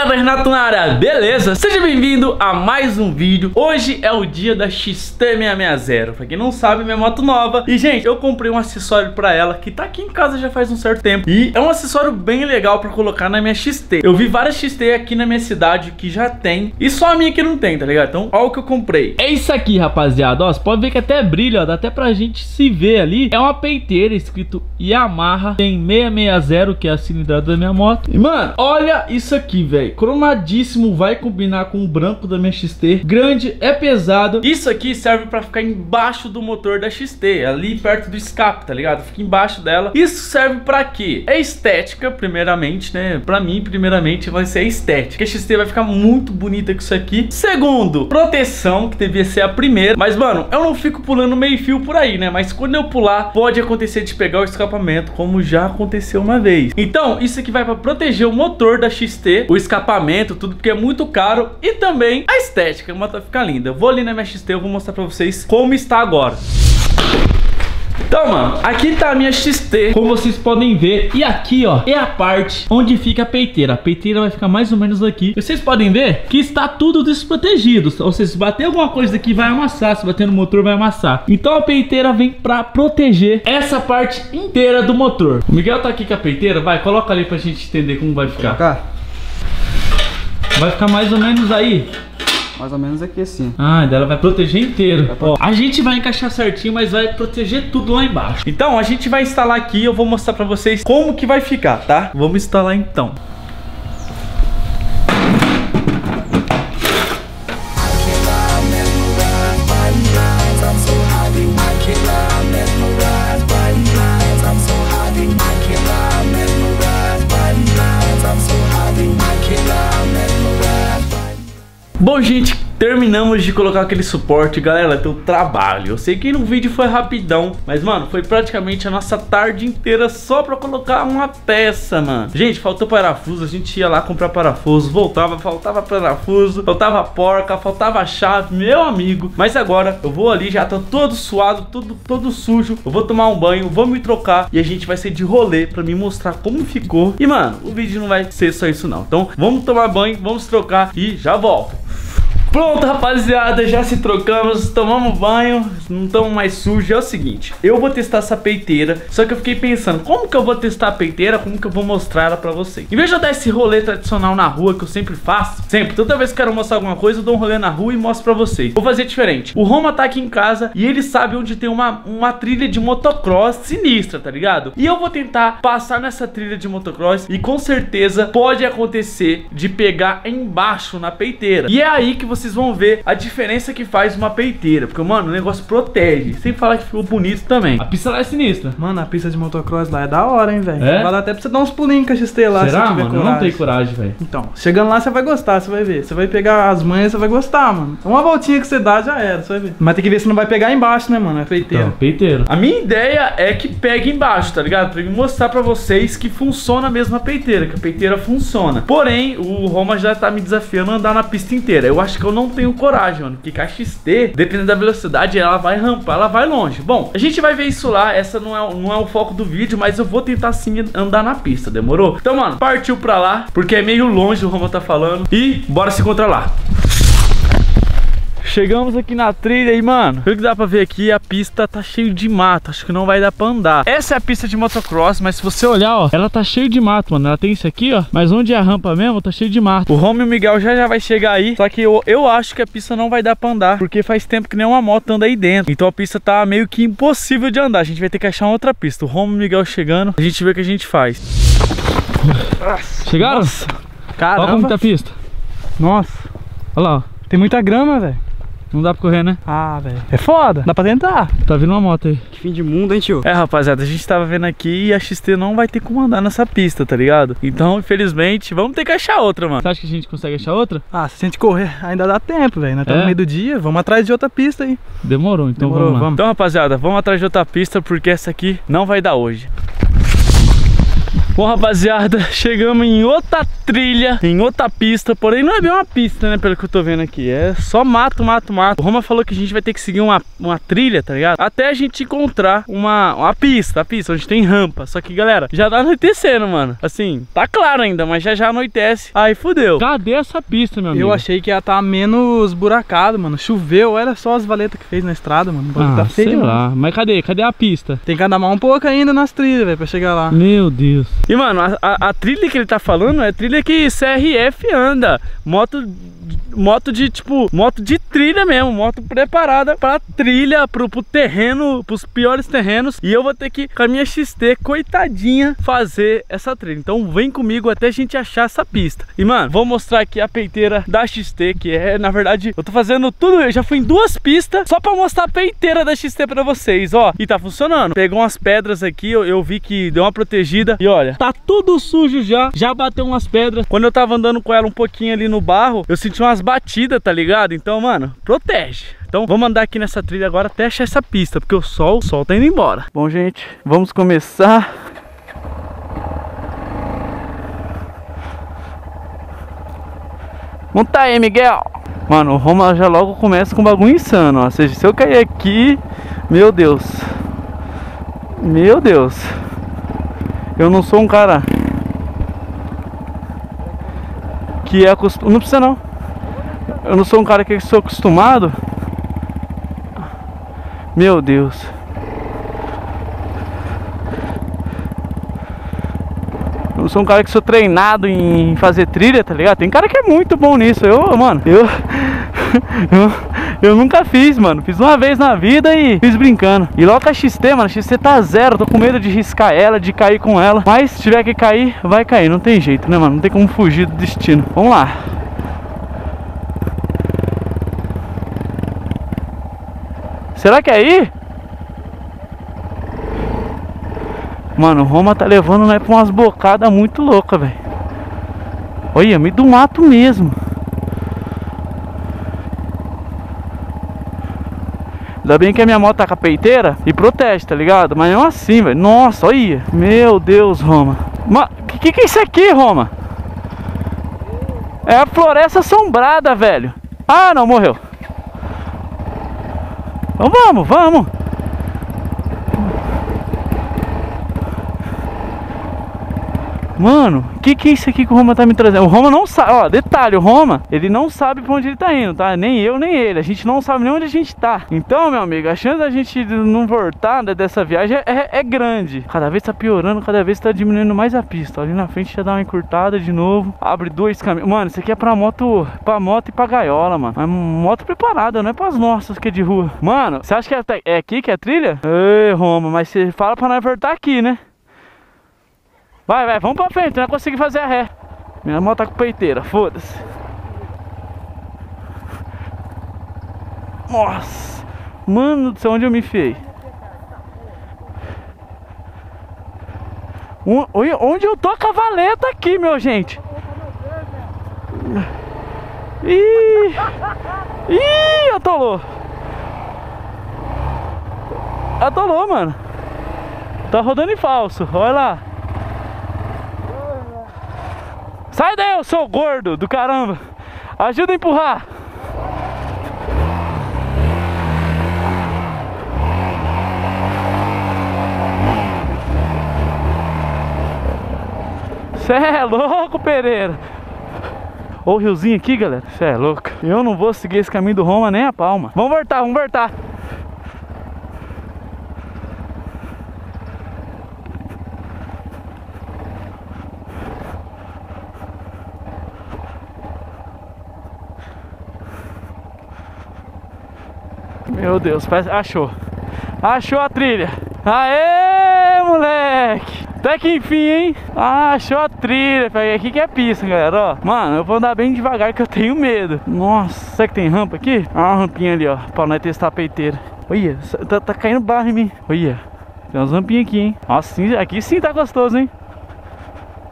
Salve, Renato na área, beleza? Seja bem-vindo a mais um vídeo. Hoje é o dia da XT660. Pra quem não sabe, minha moto nova. E, gente, eu comprei um acessório pra ela que tá aqui em casa já faz um certo tempo. E é um acessório bem legal pra colocar na minha XT. Eu vi várias XT aqui na minha cidade que já tem, e só a minha que não tem, tá ligado? Então, olha o que eu comprei. É isso aqui, rapaziada. Ó, você pode ver que até brilha, ó. Dá até pra gente se ver ali. É uma peiteira escrito Yamaha. Tem 660, que é a cilindrada da minha moto. E, mano, olha isso aqui, velho. Cromadíssimo, vai combinar com o branco da minha XT. Grande, é pesado. Isso aqui serve pra ficar embaixo do motor da XT, ali perto do escape, tá ligado? Fica embaixo dela. Isso serve pra quê? É estética, primeiramente, né? Pra mim, primeiramente, vai ser a estética. A XT vai ficar muito bonita com isso aqui. Segundo, proteção, que devia ser a primeira. Mas, mano, eu não fico pulando meio fio por aí, né? Mas quando eu pular, pode acontecer de pegar o escapamento, como já aconteceu uma vez. Então, isso aqui vai pra proteger o motor da XT, o escapamento, tudo, porque é muito caro. E também a estética, a moto vai ficar linda. Eu vou ali na minha XT, eu vou mostrar pra vocês como está agora. Então, mano, aqui tá a minha XT, como vocês podem ver. E aqui, ó, é a parte onde fica a peiteira. A peiteira vai ficar mais ou menos aqui. E vocês podem ver que está tudo desprotegido. Ou seja, se bater alguma coisa aqui vai amassar. Se bater no motor vai amassar. Então a peiteira vem pra proteger essa parte inteira do motor. O Miguel tá aqui com a peiteira. Vai, coloca ali pra gente entender como vai ficar. Vai ficar mais ou menos aí. Mais ou menos aqui assim. Ah, dela vai proteger inteiro. Ó, a gente vai encaixar certinho, mas vai proteger tudo lá embaixo. Então a gente vai instalar aqui. Eu vou mostrar pra vocês como que vai ficar, tá? Vamos instalar então. Bom, gente, terminamos de colocar aquele suporte. Galera, deu trabalho. Eu sei que no vídeo foi rapidão, mas, mano, foi praticamente a nossa tarde inteira só pra colocar uma peça, mano. Gente, faltou parafuso. A gente ia lá comprar parafuso, voltava, faltava parafuso, faltava porca, faltava chave, meu amigo. Mas agora eu vou ali, já tô todo suado, todo sujo. Eu vou tomar um banho, vou me trocar e a gente vai sair de rolê pra me mostrar como ficou. E, mano, o vídeo não vai ser só isso não. Então, vamos tomar banho, vamos trocar e já volto. Pronto, rapaziada, já se trocamos, tomamos banho, não estamos mais sujos. É o seguinte, eu vou testar essa peiteira, só que eu fiquei pensando, como que eu vou testar a peiteira, como que eu vou mostrar ela pra vocês. Em vez de eu dar esse rolê tradicional na rua, que eu sempre faço, toda vez que eu quero mostrar alguma coisa, eu dou um rolê na rua e mostro pra vocês. Vou fazer diferente. O Roma tá aqui em casa e ele sabe onde tem uma trilha de motocross sinistra, tá ligado? E eu vou tentar passar nessa trilha de motocross e com certeza pode acontecer de pegar embaixo na peiteira. E é aí que vocês vão ver a diferença que faz uma peiteira. Porque, mano, o negócio protege. Sem falar que ficou bonito também. A pista lá é sinistra. Mano, a pista de motocross lá é da hora, hein, velho. É? Vai dar até pra você dar uns pulinhos com a XT lá. Será, se tiver mano? coragem. Eu não tenho coragem, velho. Então, chegando lá você vai gostar, você vai ver. Você vai pegar as manhas, você vai gostar, mano. Uma voltinha que você dá já era, você vai ver. Mas tem que ver se não vai pegar embaixo, né, mano? É peiteira. Então, peiteira. A minha ideia é que pegue embaixo, tá ligado? Pra me mostrar pra vocês que funciona mesmo a peiteira, que a peiteira funciona. Porém, o Roma já tá me desafiando a andar na pista inteira. Eu acho que eu não tenho coragem, mano, porque a XT, dependendo da velocidade, ela vai rampar, ela vai longe. Bom, a gente vai ver isso lá. Essa não é o foco do vídeo, mas eu vou tentar sim andar na pista, demorou? Então, mano, partiu pra lá, porque é meio longe, o Roma tá falando. E bora se encontrar lá. Chegamos aqui na trilha e, mano, pelo que dá pra ver aqui, a pista tá cheio de mato. Acho que não vai dar pra andar. Essa é a pista de motocross, mas se você olhar, ó, ela tá cheio de mato, mano. Ela tem isso aqui, ó, mas onde é a rampa mesmo, tá cheio de mato. O Roma e o Miguel já vai chegar aí. Só que eu acho que a pista não vai dar pra andar, porque faz tempo que nenhuma moto anda aí dentro. Então a pista tá meio que impossível de andar. A gente vai ter que achar outra pista. O Roma e o Miguel chegando, a gente vê o que a gente faz. Chegaram? Nossa, caramba. Olha como tá a pista. Nossa. Olha lá, ó. Tem muita grama, velho. Não dá pra correr, né? Ah, velho. É foda. Dá pra tentar. Tá vindo uma moto aí. Que fim de mundo, hein, tio? É, rapaziada, a gente tava vendo aqui e a XT não vai ter como andar nessa pista, tá ligado? Então, infelizmente, vamos ter que achar outra, mano. Você acha que a gente consegue achar outra? Ah, se a gente correr, ainda dá tempo, velho. Nós estamos É? no meio do dia, vamos atrás de outra pista aí. Demorou, então Demorou, vamos lá. Então, rapaziada, vamos atrás de outra pista, porque essa aqui não vai dar hoje. Bom, rapaziada, chegamos em outra trilha, em outra pista. Porém, não é bem uma pista, né? Pelo que eu tô vendo aqui. É só mato, mato, mato. O Roma falou que a gente vai ter que seguir uma trilha, tá ligado? Até a gente encontrar uma pista, onde tem rampa. Só que, galera, já tá anoitecendo, mano. Assim, tá claro ainda, mas já anoitece. Aí fudeu. Cadê essa pista, meu amigo? Eu achei que ia estar menos buracado, mano. Choveu, olha só as valetas que fez na estrada, mano. Tá feio, sei mano. lá. Mas cadê a pista? Tem que andar mais um pouco ainda nas trilhas, velho, pra chegar lá. Meu Deus. E, mano, a trilha que ele tá falando é trilha que CRF anda. Moto de trilha mesmo. Moto preparada pra trilha, pro terreno, pros piores terrenos. E eu vou ter que, com a minha XT, coitadinha, fazer essa trilha. Então vem comigo até a gente achar essa pista. E, mano, vou mostrar aqui a peiteira da XT, que é, na verdade, eu tô fazendo tudo. Eu já fui em 2 pistas só pra mostrar a peiteira da XT pra vocês, ó. E tá funcionando. Pegou umas pedras aqui, eu vi que deu uma protegida. E olha, tá tudo sujo já bateu umas pedras. Quando eu tava andando com ela um pouquinho ali no barro, eu senti umas batidas, tá ligado? Então, mano, protege. Então vamos andar aqui nessa trilha agora até achar essa pista, porque o sol tá indo embora. Bom, gente, vamos começar. Monta aí, Miguel. Mano, o Roma já logo começa com um bagulho insano, ó. Ou seja, se eu cair aqui, meu Deus. Meu Deus. Eu não sou um cara que é acostumado. Não precisa não. Eu não sou um cara que sou acostumado. Meu Deus. Eu não sou um cara que sou treinado em fazer trilha, tá ligado? Tem cara que é muito bom nisso. Eu nunca fiz, mano. Fiz uma vez na vida e fiz brincando. E logo com a XT, mano, a XT tá zero. Tô com medo de riscar ela, de cair com ela. Mas se tiver que cair, vai cair. Não tem jeito, né, mano? Não tem como fugir do destino. Vamos lá. Será que é aí? Mano, o Roma tá levando, né, pra umas bocadas muito loucas, velho. Olha, meio do mato mesmo. Ainda bem que a minha moto tá com a peiteira e protege, tá ligado? Mas não assim, velho. Nossa, olha. Meu Deus, Roma. Mas que é isso aqui, Roma? É a floresta assombrada, velho. Ah, não, morreu. Então vamos. Mano, que é isso aqui que o Roma tá me trazendo? O Roma não sabe, ó, detalhe, o Roma, ele não sabe pra onde ele tá indo, tá? Nem eu, nem ele, a gente não sabe nem onde a gente tá. Então, meu amigo, a chance da gente não voltar dessa viagem é grande. Cada vez tá piorando, cada vez tá diminuindo mais a pista. Ali na frente já dá uma encurtada de novo, abre 2 caminhos. Mano, isso aqui é pra moto e pra gaiola, mano. É moto preparada, não é pras nossas que é de rua. Mano, você acha que é aqui que é a trilha? Ei, Roma, mas você fala pra nós voltar aqui, né? Vai, vamos pra frente, não vai conseguir fazer a ré. Minha moto tá com peiteira, foda-se. Nossa, mano do céu, onde eu me enfiei? Onde eu tô com a valeta aqui, meu gente? Ih, atolou. Atolou, mano. Tá rodando em falso, olha lá. Sai daí, eu sou gordo do caramba. Ajuda a empurrar. Cê é louco, Pereira. Ó o riozinho aqui, galera. Cê é louco. Eu não vou seguir esse caminho do Roma nem a palma. Vamos voltar. Meu Deus, achou a trilha. Aê, moleque. Até que enfim, hein? Achou a trilha. Aqui que é pista, galera, ó. Mano, eu vou andar bem devagar que eu tenho medo. Nossa, será que tem rampa aqui? Uma rampinha ali, ó, pra nós testar a peiteira. Olha, tá caindo barro em mim. Olha, tem umas rampinhas aqui, hein? Nossa, aqui sim tá gostoso, hein?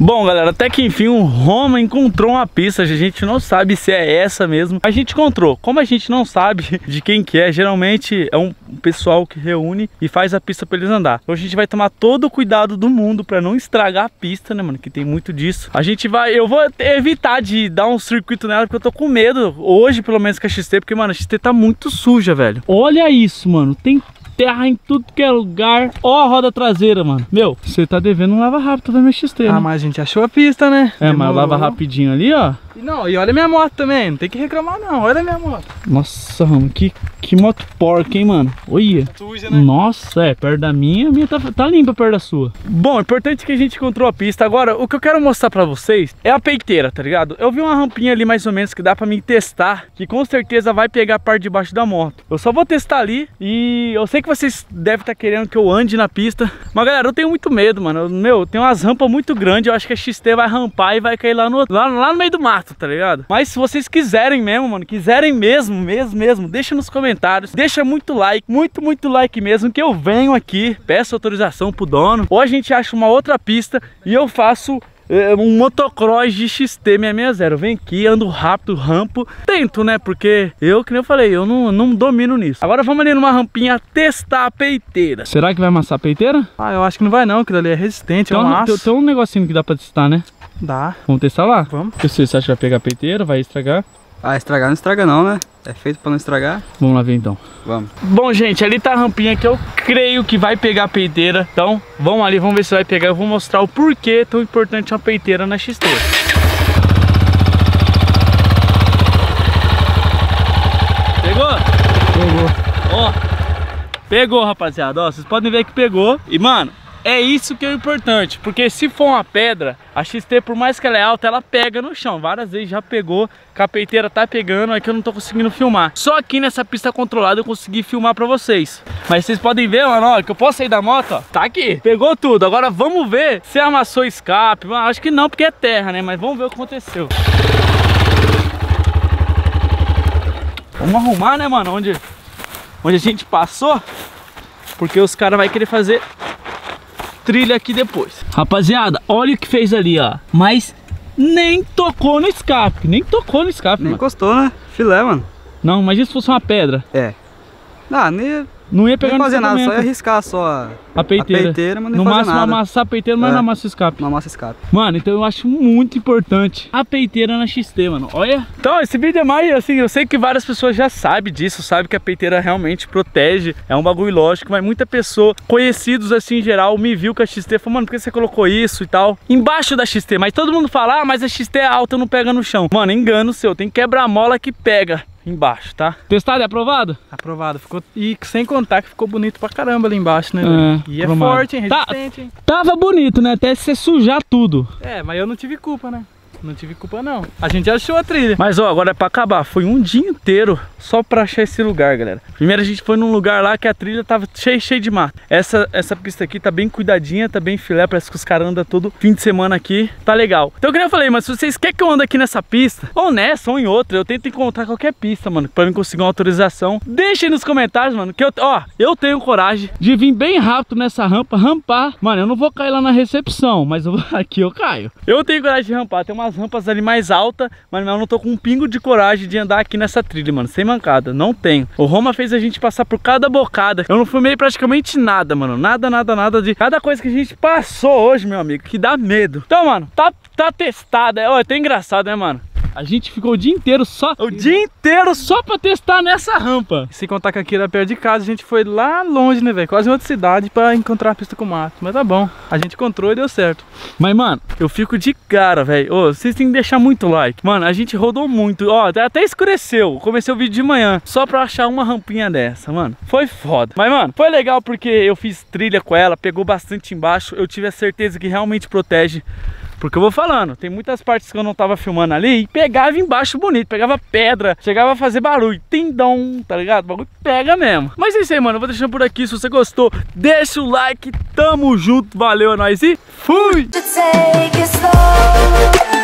Bom, galera, até que enfim o Roma encontrou uma pista. A gente não sabe se é essa mesmo. A gente encontrou. Como a gente não sabe de quem que é, geralmente é um pessoal que reúne e faz a pista pra eles andar. Então a gente vai tomar todo o cuidado do mundo pra não estragar a pista, né, mano? Que tem muito disso. A gente vai... Eu vou evitar de dar um circuito nela, porque eu tô com medo. Hoje, pelo menos, com a XT, porque, mano, a XT tá muito suja, velho. Olha isso, mano. Tem terra em tudo que é lugar. Ó a roda traseira, mano. Meu, você tá devendo um lava rápido da minha XT, Ah, né? mas a gente achou a pista, né? É, mas lava rapidinho ali, ó. Não, e olha minha moto também, não tem que reclamar não, olha minha moto. Nossa, mano, que moto porca, hein, mano? Olha. Suja, né? Nossa, perto da minha, a minha tá limpa perto da sua. Bom, é importante que a gente encontrou a pista. Agora, o que eu quero mostrar pra vocês é a peiteira, tá ligado? Eu vi uma rampinha ali mais ou menos que dá pra mim testar, que com certeza vai pegar a parte de baixo da moto. Eu só vou testar ali e eu sei que vocês devem estar querendo que eu ande na pista. Mas, galera, eu tenho muito medo, mano. Meu, tem umas rampas muito grandes, eu acho que a XT vai rampar e vai cair lá no meio do mato, tá ligado? Mas se vocês quiserem mesmo, mano, quiserem mesmo, deixa nos comentários, deixa muito like mesmo, que eu venho aqui, peço autorização pro dono, ou a gente acha uma outra pista e eu faço um motocross de XT660. Vem aqui, ando rápido, rampo, tento, né, porque eu, que nem eu falei, eu não domino nisso. Agora vamos ali numa rampinha testar a peiteira. Será que vai amassar a peiteira? Ah, eu acho que não vai não, que dali é resistente, é um Então, aço. tem um negocinho que dá pra testar, né? Dá. Vamos testar lá? Vamos. Você acha que vai pegar a peiteira, vai estragar? Ah, estragar não estraga não, né? É feito pra não estragar. Vamos lá ver então. Vamos. Bom, gente, ali tá a rampinha que eu creio que vai pegar a peiteira. Então, vamos ali, vamos ver se vai pegar. Eu vou mostrar o porquê é tão importante uma peiteira na XT. Pegou? Pegou. Ó, pegou, rapaziada. Ó, vocês podem ver que pegou. E, mano, é isso que é importante, porque se for uma pedra, a XT, por mais que ela é alta, ela pega no chão. Várias vezes já pegou, que a peiteira tá pegando, é que eu não tô conseguindo filmar. Só aqui nessa pista controlada eu consegui filmar pra vocês. Mas vocês podem ver, mano, ó, que eu posso sair da moto, ó. Tá aqui, pegou tudo. Agora vamos ver se amassou escape. Mano, acho que não, porque é terra, né? Mas vamos ver o que aconteceu. Vamos arrumar, né, mano, onde a gente passou, porque os caras vão querer fazer trilha aqui depois. Rapaziada, olha o que fez ali, ó. Mas nem tocou no escape. Nem tocou no escape, Nem mano. encostou, né? Filé, mano. Não, imagina se fosse uma pedra. É. Ah, nem Não ia pegar nem no fazer nada, só ia escapamento. arriscar só A peiteira. a peiteira, mas nem No fazer máximo nada. amassar a peiteira, mas É. não amassa o escape. Não amassa escape. Mano, então eu acho muito importante a peiteira na XT, mano. Olha. Então, esse vídeo é mais assim, eu sei que várias pessoas já sabem disso, sabem que a peiteira realmente protege, é um bagulho lógico, mas muita pessoa, conhecidos assim em geral, me viu com a XT, falou, mano, por que você colocou isso e tal? Embaixo da XT, mas todo mundo fala, ah, mas a XT é alta, não pega no chão. Mano, engano seu, tem quebra-mola que pega embaixo, tá? Testado e aprovado? Aprovado, ficou. E sem contar que ficou bonito pra caramba ali embaixo, né? É, velho? E é cromado. forte, hein? Tá. Resistente, hein? Tava bonito, né? Até você sujar tudo. É, mas eu não tive culpa, né? Não tive culpa não. A gente achou a trilha. Mas ó, agora é pra acabar, foi um dia inteiro só pra achar esse lugar, galera. Primeiro a gente foi num lugar lá que a trilha tava cheio de mato. Essa pista aqui tá bem cuidadinha, tá bem filé, parece que os caras andam todo fim de semana aqui, tá legal. Então, como eu falei, mas se vocês querem que eu ande aqui nessa pista, ou nessa, ou em outra, eu tento encontrar qualquer pista, mano, pra mim conseguir uma autorização. Deixem nos comentários, mano, que eu tenho coragem De vir bem rápido nessa rampa, rampar. Mano, eu não vou cair lá na recepção, mas aqui eu caio. Eu tenho coragem de rampar, tem umas rampas ali mais altas, mas eu não tô com um pingo de coragem de andar aqui nessa trilha, mano, sem mancada, não tenho. O Roma fez a gente passar por cada bocada, eu não filmei praticamente nada, mano, nada de cada coisa que a gente passou hoje, meu amigo, que dá medo. Então, mano, tá testada, é até engraçado, né, mano? A gente ficou o dia inteiro só Só pra testar nessa rampa. Sem contar que aqui era perto de casa, a gente foi lá longe, né, velho? Quase em outra cidade pra encontrar a pista com mato. Mas tá bom, a gente encontrou e deu certo. Mas, mano, eu fico de cara, velho. Ô, vocês têm que deixar muito like. Mano, a gente rodou muito. Ó, até escureceu. Comecei o vídeo de manhã só pra achar uma rampinha dessa, mano. Foi foda. Mas, mano, foi legal porque eu fiz trilha com ela, pegou bastante embaixo. Eu tive a certeza que realmente protege. Porque eu vou falando, tem muitas partes que eu não tava filmando ali e pegava embaixo bonito, pegava pedra, chegava a fazer barulho, tindão, tá ligado? O bagulho pega mesmo. Mas é isso aí, mano, eu vou deixando por aqui. Se você gostou, deixa o like, tamo junto, valeu, é nóis e fui! To take it slow.